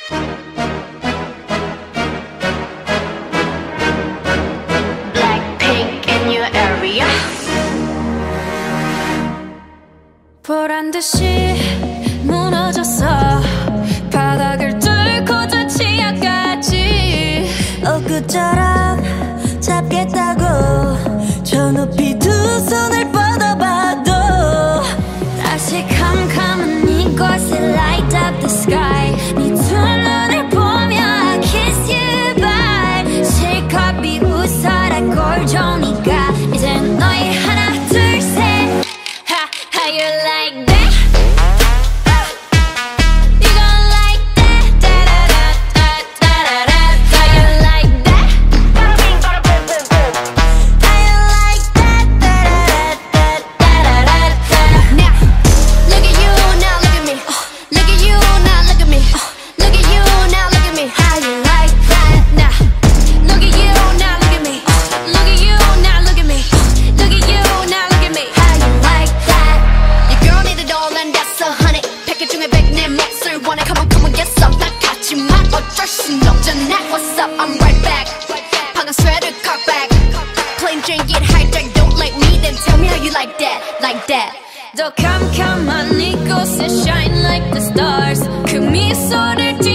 Blackpink in your area. 보란듯이 무너졌어. 바닥을 뚫고 저 지하까지. 엊그처럼 잡겠다고 저 높이 두 손을 뻗어봐도 다시 캄캄한 이곳에 light up the sky. 네 두 눈을 보며 I kiss you bye. 실컷 비웃어라 꼴종이가 이젠 너희 하나 둘 셋. How you like that? You gon' like that? Da-da-da-da-da-da-da. How you like that? How you like that? Da-da-da-da-da-da-da. Now, look at you, now look at me. Look at you, now look at me. Look at you, now look at me. How you like that? Now, look at you, now look at me. Look at you, now look at me. Look at you, now look at me. How you like that? Your girl need a doll and that's 100. 패킷 중에 100 내 몫을 원해. Come on, come on, get some. 나 같지만 어쩔 순 없잖아. What's up? I'm right back. 방금 sweater cut back. Plain Jane get hijacked. Don't like me, then tell me how you like that, like that. 더 캄캄한 이곳에 shine like the stars. 그 미소를